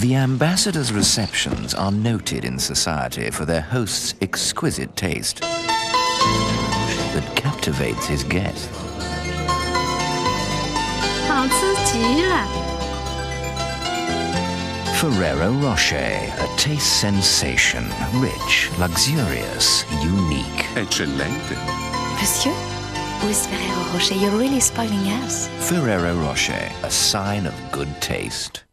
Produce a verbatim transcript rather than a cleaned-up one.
The ambassador's receptions are noted in society for their host's exquisite taste that captivates his guests. 好吃极了。 Ferrero Roche, a taste sensation, rich, luxurious, unique. Eccellente. Monsieur, who is Ferrero Rocher? You're really spoiling us. Ferrero Rocher, a sign of good taste.